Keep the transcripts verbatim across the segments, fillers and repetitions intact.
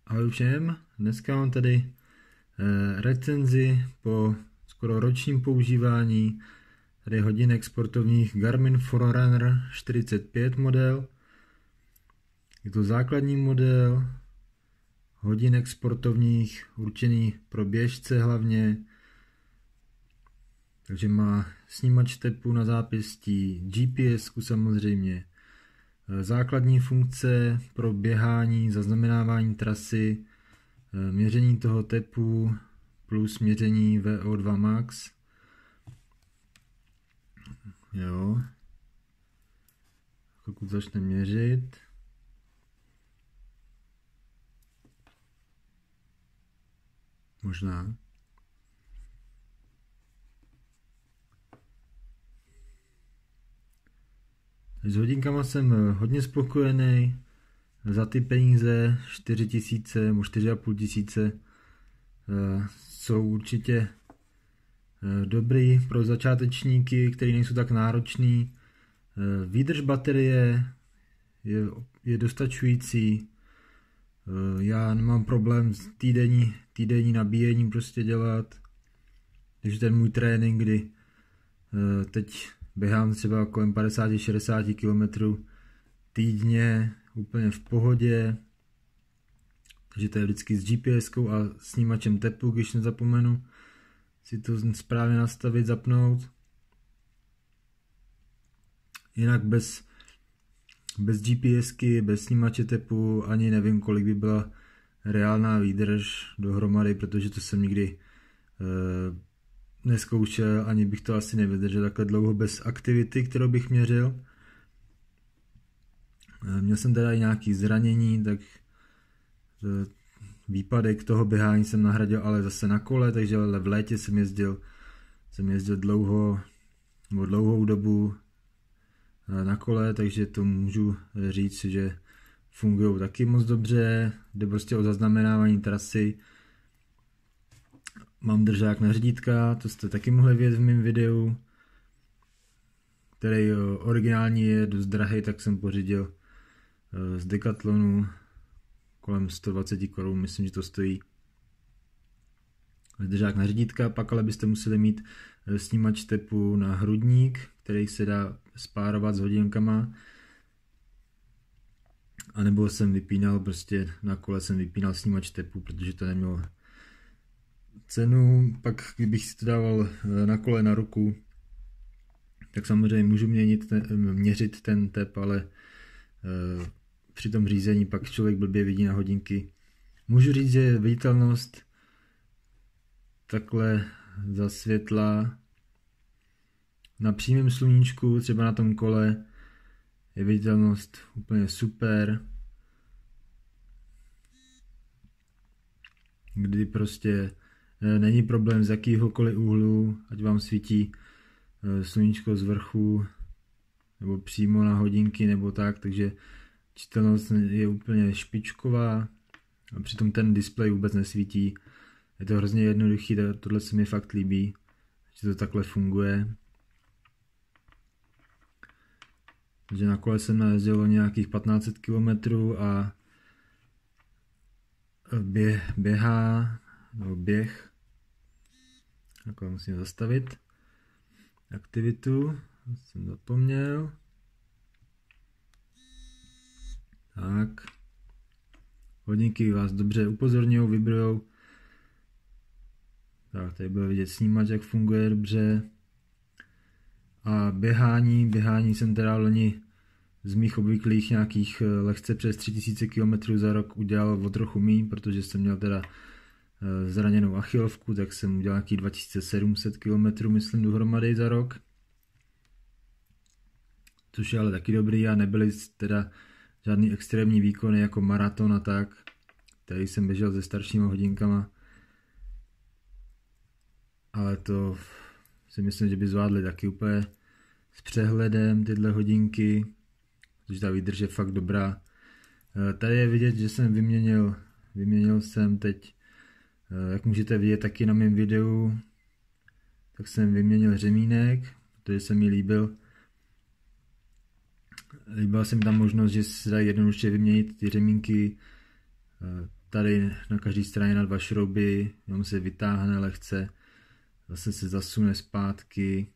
Ahoj všem, dneska mám tady eh, recenzi po skoro ročním používání tady hodinek sportovních Garmin Forerunner čtyřicet pět model. Je to základní model hodinek sportovních určený pro běžce hlavně, takže má snímač tepu na zápěstí, G P S samozřejmě, základní funkce pro běhání, zaznamenávání trasy, měření toho tepu plus měření V O dva max. Jo. Pokud začne měřit. Možná. S hodinkama jsem hodně spokojený. Za ty peníze čtyři tisíce nebo čtyři a půl tisíce jsou určitě dobrý pro začátečníky, kteří nejsou tak nároční. Výdrž baterie je, je dostačující. Já nemám problém s týdenní, týdenní nabíjení prostě dělat. Takže ten můj trénink, kdy teď běhám třeba kolem padesát až šedesát kilometrů týdně, úplně v pohodě. Takže to je vždycky s G P S kou a snímačem tepu, když nezapomenu si to správně nastavit, zapnout. Jinak bez, bez G P S ky, bez snímače tepu ani nevím, kolik by byla reálná výdrž dohromady, protože to jsem nikdy uh, neskoušel, ani bych to asi nevydržel takhle dlouho bez aktivity, kterou bych měřil. Měl jsem teda i nějaké zranění, tak výpadek toho běhání jsem nahradil ale zase na kole, takže ale v létě jsem jezdil, jsem jezdil dlouho, nebo dlouhou dobu na kole, takže to můžu říct, že fungují taky moc dobře. Jde prostě o zaznamenávání trasy. Mám držák na řídítka, to jste taky mohli vidět v mém videu, který originální je dost drahý, tak jsem pořídil z Decathlonu kolem sto dvacet korun, myslím, že to stojí. Držák na řídítka, pak ale byste museli mít snímač tepu na hrudník, který se dá spárovat s hodinkama. A nebo jsem vypínal, prostě na kole jsem vypínal snímač tepu, protože to nemělo cenu. Pak kdybych si to dával na kole na ruku, tak samozřejmě můžu měnit ten, měřit ten tep, ale e, při tom řízení pak člověk blbě vidí na hodinky. Můžu říct, že viditelnost takhle za světla na přímém sluníčku, třeba na tom kole, je viditelnost úplně super. Kdy prostě není problém z jakýhokoliv úhlu, ať vám svítí sluníčko z vrchu, nebo přímo na hodinky, nebo tak, takže čitelnost je úplně špičková a přitom ten displej vůbec nesvítí. Je to hrozně jednoduchý, tohle se mi fakt líbí, že to takhle funguje. Takže na kole jsem najezdil nějakých patnáct set kilometrů a bě, běhá, nebo běh, takhle musím zastavit aktivitu, jsem zapomněl. Tak, hodinky vás dobře upozorňují, vibrujou. Tak, tady bude vidět snímač, jak funguje dobře. A běhání, běhání jsem teda loni z mých obvyklých nějakých lehce přes tři tisíce kilometrů za rok udělal o trochu míň, protože jsem měl teda zraněnou achilovku, tak jsem udělal nějakých dva tisíce sedm set kilometrů, myslím, dohromady za rok. Což je ale taky dobrý a nebyly teda žádný extrémní výkony jako maraton a tak. Tady jsem běžel se staršíma hodinkama. Ale to si myslím, že by zvládli taky úplně s přehledem tyhle hodinky. Protože ta výdrž je fakt dobrá. Tady je vidět, že jsem vyměnil, vyměnil jsem teď, jak můžete vidět taky na mém videu, tak jsem vyměnil řemínek, protože se mi líbil. Líbila se mi tam možnost, že se dají jednoduše vyměnit ty řemínky tady na každé straně na dva šrouby, jenom se vytáhne lehce, zase se zasune zpátky.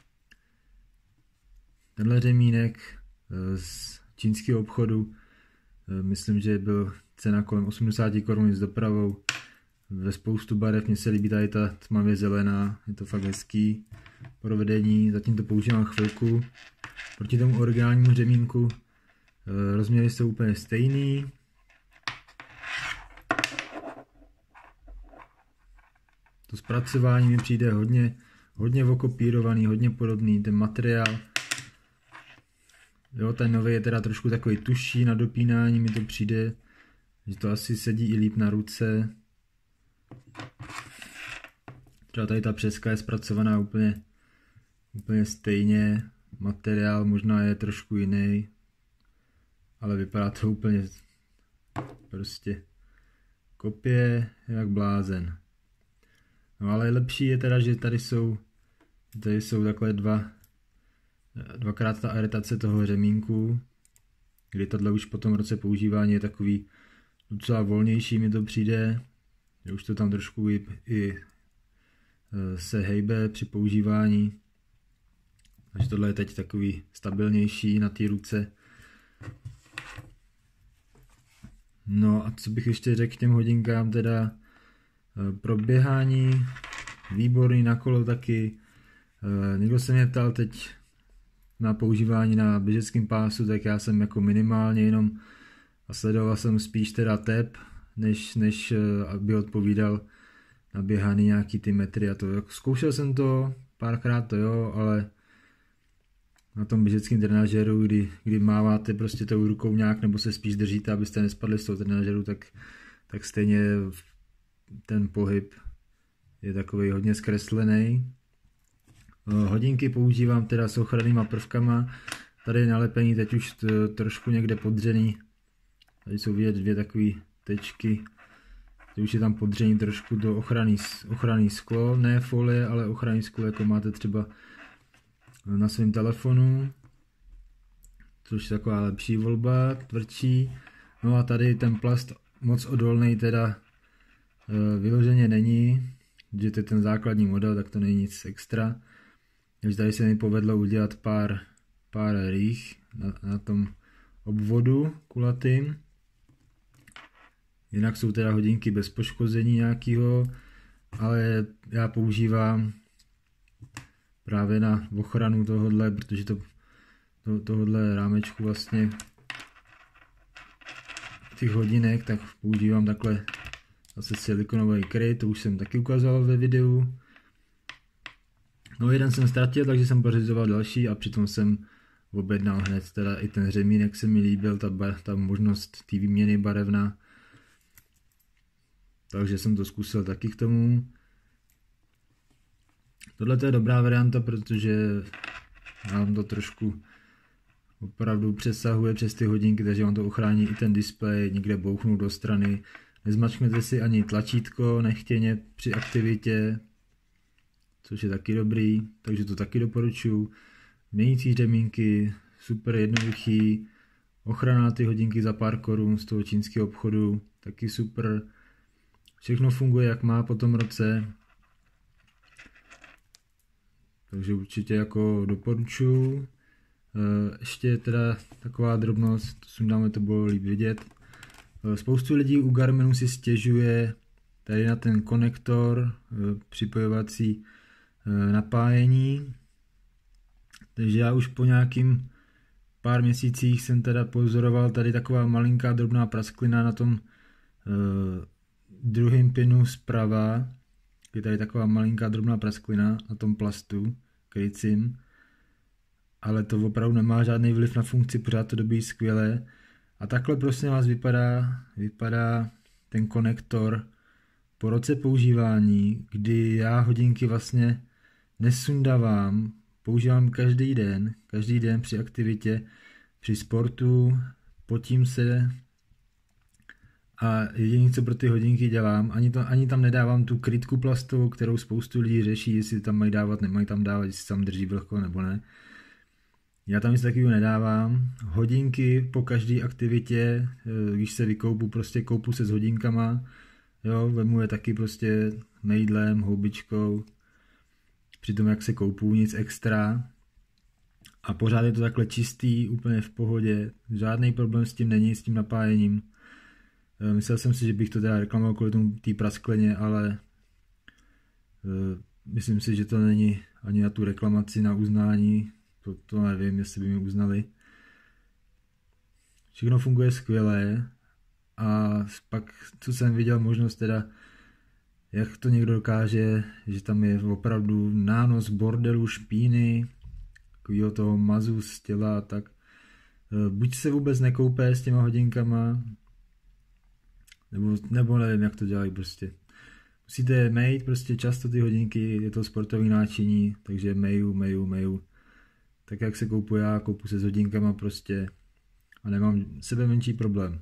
Tenhle řemínek z čínského obchodu, myslím, že byl cena kolem osmdesát korun s dopravou. Ve spoustu barev, mně se líbí tady ta tmavě zelená, je to fakt hezký provedení, zatím to používám chvilku. Proti tomu originálnímu řemínku rozměry jsou úplně stejný. To zpracování mi přijde hodně, hodně okopírovaný, hodně podobný, ten materiál. Jo, ten nový je teda trošku takový tuší na dopínání, mi to přijde, že to asi sedí i líp na ruce. Třeba tady ta přeska je zpracovaná úplně, úplně stejně, materiál možná je trošku jiný, ale vypadá to úplně prostě kopie jak blázen. No ale lepší je teda, že tady jsou, tady jsou takhle dva, dvakrát ta aretace toho řemínku, kdy tohle už po tom roce používání je takový docela volnější, mi to přijde, že už to tam trošku i, i se hejbe při používání, takže tohle je teď takový stabilnější na té ruce. No a co bych ještě řekl k těm hodinkám, teda pro běhání, výborný na kolo taky. Někdo se mě ptal teď na používání na běžeckém pásu, tak já jsem jako minimálně jenom a sledoval jsem spíš teda tep, než, než aby odpovídal na běhání nějaký ty metry a to. Jako zkoušel jsem to, párkrát to jo, ale na tom běžeckém trenažéru, kdy, kdy máváte prostě tou rukou nějak, nebo se spíš držíte, abyste nespadli z toho trenažéru, tak, tak stejně ten pohyb je takový hodně zkreslený. Hodinky používám teda s ochrannýma prvkama. Tady je nalepení teď už trošku někde podřený. Tady jsou vidět dvě takové tečky. Teď už je tam podřený trošku do ochranný, ochranný sklo. Ne folie, ale ochranný sklo, jako máte třeba na svém telefonu. Což je taková lepší volba, tvrdší. No a tady ten plast moc odolný teda vyloženě není. Když je ten základní model, tak to není nic extra. Takže tady se mi povedlo udělat pár, pár rých na, na tom obvodu kulatým. Jinak jsou teda hodinky bez poškození nějakého, ale já používám právě na ochranu tohohle, protože to, to, tohohle rámečku vlastně těch hodinek, tak používám takhle zase silikonový kryt, to už jsem taky ukázal ve videu. No jeden jsem ztratil, takže jsem pořizoval další a přitom jsem objednal hned teda i ten řemínek, se mi líbil, ta, bar, ta možnost té výměny barevna. Takže jsem to zkusil taky k tomu. Tohle je dobrá varianta, protože nám to trošku opravdu přesahuje přes ty hodinky, takže on to ochrání i ten displej, někde bouchnout do strany. Nezmačknete si ani tlačítko nechtěně při aktivitě, což je taky dobrý, takže to taky doporučuji. Měnící řemínky, super jednoduchý, ochrana ty hodinky za pár korun z toho čínského obchodu, taky super. Všechno funguje jak má po tom roce, takže určitě jako doporučuji. Ještě teda taková drobnost, sundáme to bylo líp vidět. Spoustu lidí u Garminu si stěžuje tady na ten konektor připojovací napájení. Takže já už po nějakým pár měsících jsem teda pozoroval tady taková malinká drobná prasklina na tom druhém pinu zprava. Je tady taková malinká drobná prasklina na tom plastu krycím. Ale to opravdu nemá žádný vliv na funkci, pořád to dobíjí skvěle. A takhle prosím vás vypadá, vypadá ten konektor po roce používání, kdy já hodinky vlastně nesundávám, používám každý den, každý den při aktivitě, při sportu, potím se a jediné, co pro ty hodinky dělám, ani, to, ani tam nedávám tu krytku plastovou, kterou spoustu lidí řeší, jestli tam mají dávat, nemají tam dávat, jestli tam drží vlhko nebo ne. Já tam nic takového nedávám. Hodinky po každé aktivitě, když se vykoupu, prostě koupu se s hodinkama, jo, vemu je taky prostě mejdlem, houbičkou, přitom jak se koupu, nic extra. A pořád je to takhle čistý, úplně v pohodě, žádný problém s tím není, s tím napájením. Myslel jsem si, že bych to teda reklamoval kvůli tomu té praskleně, ale myslím si, že to není ani na tu reklamaci, na uznání, to, to nevím, jestli by mi uznali. Všechno funguje skvěle a pak, co jsem viděl, možnost teda, jak to někdo dokáže, že tam je opravdu nános bordelu, špíny, takovýho toho mazu z těla a tak. Buď se vůbec nekoupé s těma hodinkama, nebo, nebo nevím, jak to dělají prostě. Musíte mejt prostě často ty hodinky, je to sportovní náčiní, takže meju, meju, meju. Tak jak se koupu já, koupu se s hodinkama prostě a nemám sebe menší problém.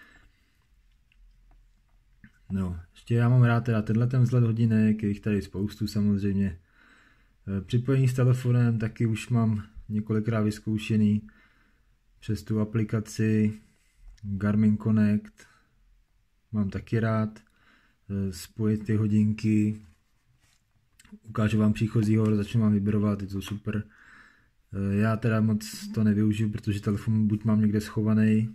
No, ještě já mám rád teda tenhle ten vzhled hodinek, je jich tady spoustu samozřejmě. Připojení s telefonem taky už mám několikrát vyzkoušený přes tu aplikaci Garmin Connect. Mám taky rád spojit ty hodinky. Ukážu vám příchozího, začnu vám vybrovat, je to super. Já teda moc to nevyužiju, protože telefon buď mám někde schovaný,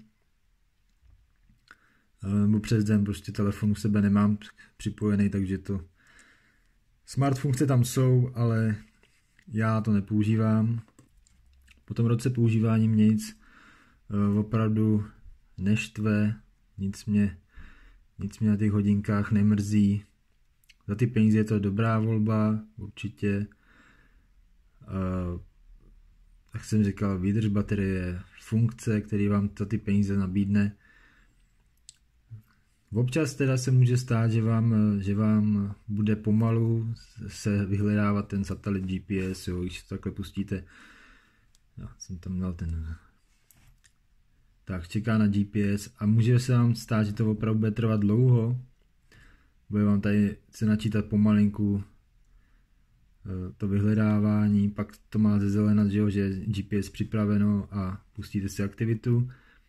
nebo přes den prostě telefon u sebe nemám připojený, takže to smart funkce tam jsou, ale já to nepoužívám. Po tom roce používání mě nic opravdu neštve, nic mě, nic mě na těch hodinkách nemrzí. Za ty peníze je to dobrá volba, určitě. Jak jsem říkal, výdrž baterie, funkce, které vám za ty peníze nabídne. Občas teda se může stát, že vám, že vám bude pomalu se vyhledávat ten satelit G P S, jo, když to takhle pustíte. Já jsem tam dal ten... Tak, čeká na G P S a může se vám stát, že to opravdu bude trvat dlouho. Bude vám tady se načítat pomalinku to vyhledávání, pak to má zezelenat, že, jo, že je G P S připraveno a pustíte si aktivitu.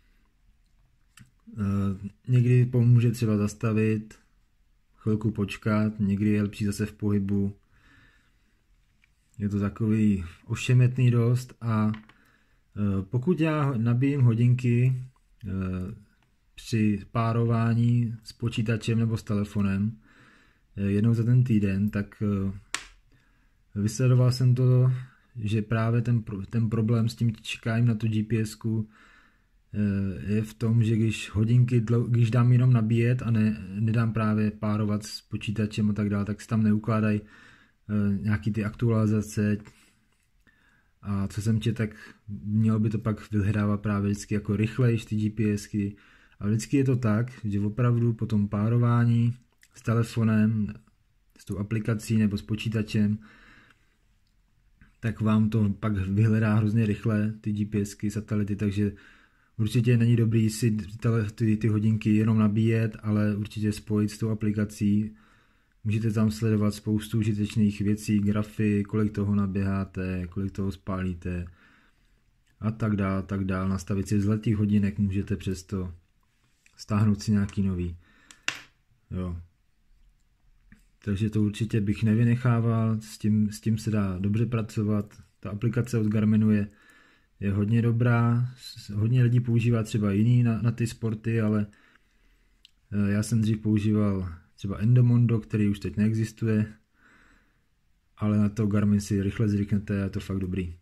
Někdy pomůže třeba zastavit, chvilku počkat, někdy je lepší zase v pohybu. Je to takový ošemetný dost a pokud já nabíjím hodinky při párování s počítačem nebo s telefonem jednou za ten týden, tak vysledoval jsem to, že právě ten, ten problém s tím čekáním na tu GPSku je v tom, že když hodinky, když dám jenom nabíjet a ne, nedám právě párovat s počítačem a tak dále, tak se tam neukládají nějaký ty aktualizace a co jsem četl, tak mělo by to pak vyhrávat právě vždycky jako rychlejš ty GPSky a vždycky je to tak, že opravdu po tom párování s telefonem, s tou aplikací nebo s počítačem, tak vám to pak vyhledá hrozně rychle ty GPSky, satelity, takže určitě není dobrý si ty, ty hodinky jenom nabíjet, ale určitě spojit s tou aplikací. Můžete tam sledovat spoustu užitečných věcí, grafy, kolik toho naběháte, kolik toho spálíte a tak dál, tak dál. Nastavit si vzhled těch hodinek můžete přesto, stáhnout si nějaký nový. Jo. Takže to určitě bych nevynechával, s tím, s tím se dá dobře pracovat. Ta aplikace od Garminu je, je hodně dobrá, hodně lidí používá třeba jiný na, na ty sporty, ale já jsem dřív používal třeba Endomondo, který už teď neexistuje, ale na to Garmin si rychle zvyknete a je to fakt dobrý.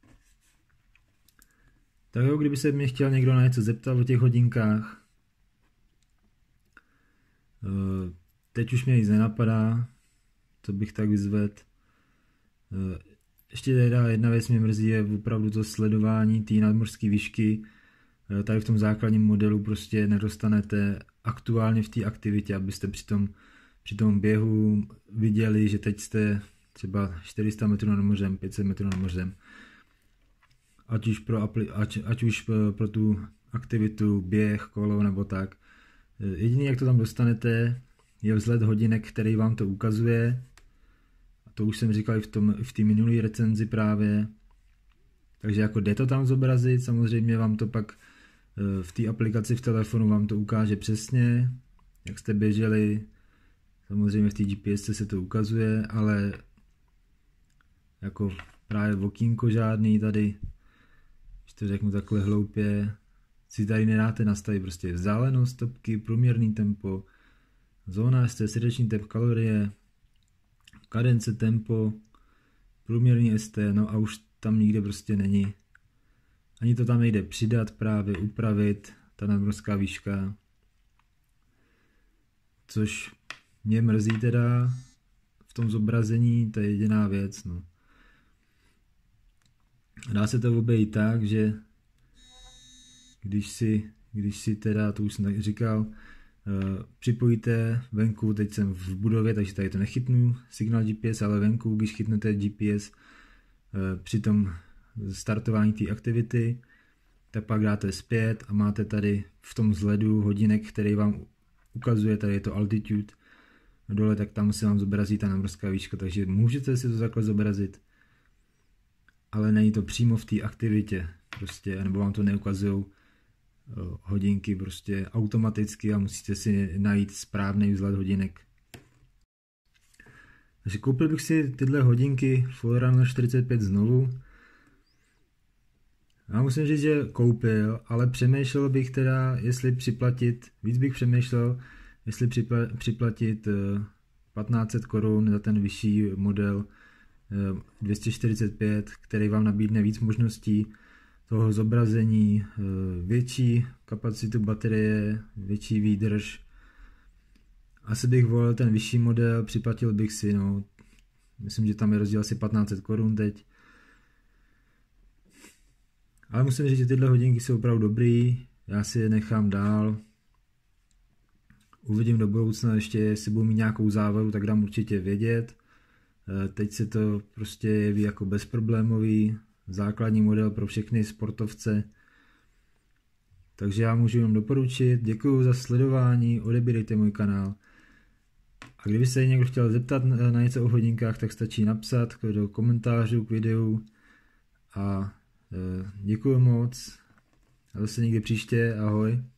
Tak jo, kdyby se mě chtěl někdo na něco zeptat o těch hodinkách, teď už mě nic nenapadá, co bych tak vyzvedl. Ještě teda jedna věc mě mrzí, je opravdu to sledování té nadmořské výšky. Tady v tom základním modelu prostě nedostanete aktuálně v té aktivitě, abyste při tom, při tom běhu viděli, že teď jste třeba čtyři sta metrů nad mořem, pět set metrů nad mořem. Ať už pro, ať, ať už pro, pro tu aktivitu, běh, kolo nebo tak. Jediný, jak to tam dostanete, je vzhled hodinek, který vám to ukazuje. A to už jsem říkal i v tom, v té minulé recenzi právě. Takže jako jde to tam zobrazit, samozřejmě vám to pak v té aplikaci v telefonu vám to ukáže přesně, jak jste běželi. Samozřejmě v té G P S se to ukazuje, ale jako právě okýnko žádný tady, když to řeknu takhle hloupě, si tady nedáte nastavit prostě vzdálenost stopky, průměrný tempo, zóna S T, srdeční tep, kalorie, kadence, tempo, průměrný S T, no a už tam nikde prostě není. Ani to tam nejde přidat právě, upravit, ta nadmořská výška, což mě mrzí teda v tom zobrazení, to je jediná věc, no. Dá se to obejít tak, že když si, když si teda, to už jsem tak říkal, uh, připojíte venku, teď jsem v budově, takže tady to nechytnu, signál G P S, ale venku, když chytnete G P S uh, při tom startování té aktivity, tak pak dáte zpět a máte tady v tom vzhledu hodinek, který vám ukazuje, tady je to altitude, dole, tak tam se vám zobrazí ta nadmořská výška, takže můžete si to takhle zobrazit, ale není to přímo v té aktivitě, prostě, nebo vám to neukazují hodinky prostě automaticky a musíte si najít správný vzhled hodinek. Takže koupil bych si tyhle hodinky Forerunner čtyřicet pět znovu. Já musím říct, že koupil, ale přemýšlel bych teda, jestli připlatit, víc bych přemýšlel, jestli připla, připlatit patnáct set korun za ten vyšší model dvě stě čtyřicet pět, který vám nabídne víc možností toho zobrazení, větší kapacitu baterie, větší výdrž. Asi bych volil ten vyšší model, připlatil bych si, no, myslím, že tam je rozdíl asi patnáct set korun teď. Ale musím říct, že tyhle hodinky jsou opravdu dobrý, já si je nechám dál. Uvidím do budoucna ještě, jestli budu mít nějakou závadu, tak dám určitě vědět. Teď se to prostě jeví jako bezproblémový, základní model pro všechny sportovce. Takže já můžu jenom doporučit, děkuji za sledování, odebírejte můj kanál. A kdyby se někdo chtěl zeptat na něco o hodinkách, tak stačí napsat do komentářů k videu. A děkuji moc. A zase někdy příště, ahoj.